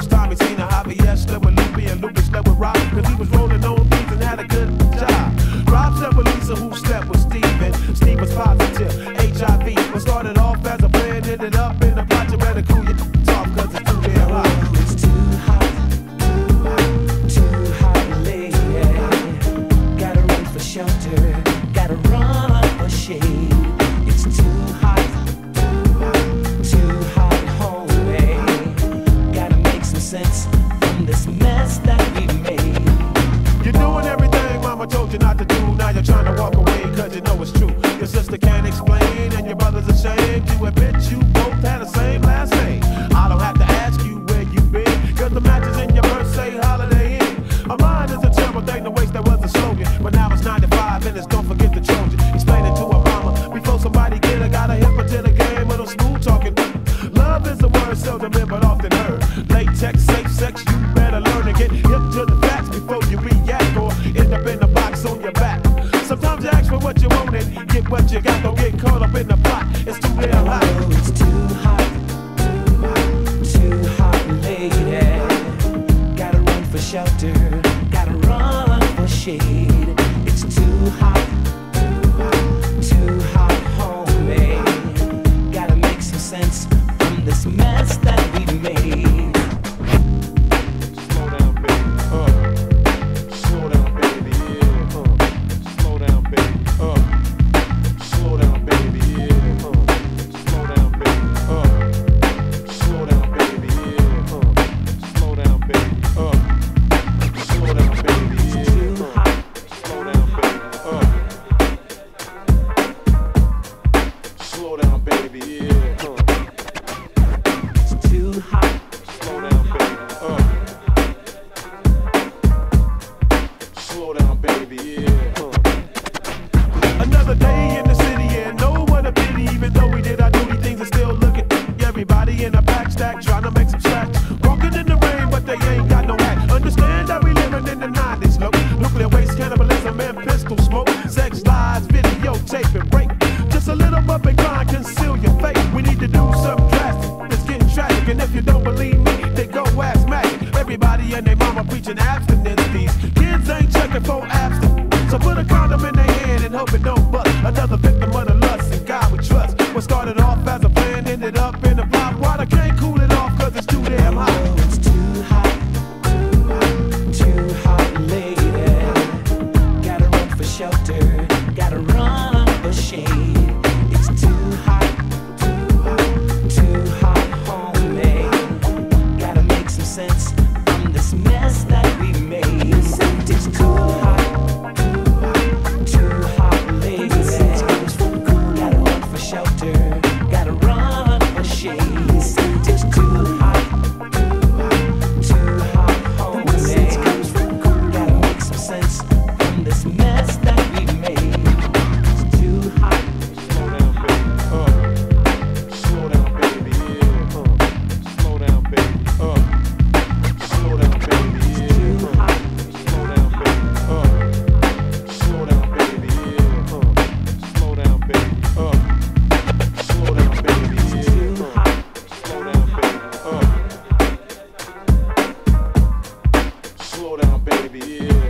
Most time he seen a Javier slept with Lupe and Lupe slept with Rob, cause he was rolling on beats and had a good job. Rob slept with Lisa, who slept with Steven. Steve was positive, HIV. What started off as a plan ended up in a plot. You better cool your talk, cause it's too damn hot. Oh, it's too hot, too hot, lady. Gotta run for shelter, gotta run for shade. It's too hot, homie. Gotta make some sense from this mess that we made. You're doing everything mama told you not to do. Now you're trying to walk away cause you know it's true. Your sister can't explain and your brother's ashamed to admit you both had the same last name. I don't have to ask you where you been, cause the matches in your verse say Holiday Inn. A mind is a terrible thing to waste, that was the slogan. But now it's 9 to 5 and it's don't forget the Trojan. Explain it to a mama before somebody get her. Gotta hip her to the game with a smooth talking. Love is a word seldom in but often heard. Latex, safe sex, you better learn to get hip to the facts before you react or end up in the box on your back. Sometimes you ask for what you want and get what you got. Don't get caught up in the plot. It's too damn hot. Oh, it's too hot, lady. Gotta run for shelter, gotta run for shade. It's too hot, homie. Gotta make some sense from this mess that we made. Slow down, baby. Slow down, baby. Yeah. Slow down, baby. Slow down, baby. Yeah. Slow down, baby. Slow down, baby. Yeah. Slow down, baby. Slow down, baby. Yeah. Slow down, baby. Slow down, baby. Yeah. It's too hot. Slow down, baby. Slow down, baby. Yeah. Another day in the city and no one a pity. Even though we did our duty, things are still looking. Everybody in a pack stack trying to make some stacks. Walking in the rain, but they ain't got no hat. Understand that we living in the 90s, look. Nuclear waste, cannibalism, and pistol smoke. Sex, lies, videotape, and break. Just a little bump and grind, conceal your fate. We need to do something drastic. It's getting tragic, and if you don't believe me, then go ask Magic. Everybody and their mama preaching abstinence. These kids ain't checking for abstinence. So put a condom in their hand and hope it don't bust. Another victim of the lust and God we trust. What started off as a plan ended up in a plot. Water can't cool it off cause it's too damn hot. Oh, it's too hot, lady. Gotta run for shelter, gotta run for shade. It's too hot, homie. Gotta make some sense from this mess that we made. It's too hot, lady. Gotta run for shelter, gotta run for shade. It's too hot, homie. Gotta make some sense from this mess that we made. It's too hot. Slow down, baby. Slow down, baby. Yeah. Slow down, baby. Slow down, baby. Slow down, baby. Yeah. Slow down, baby. Slow down, baby. Yeah. Slow down, baby. Slow down, baby. Yeah.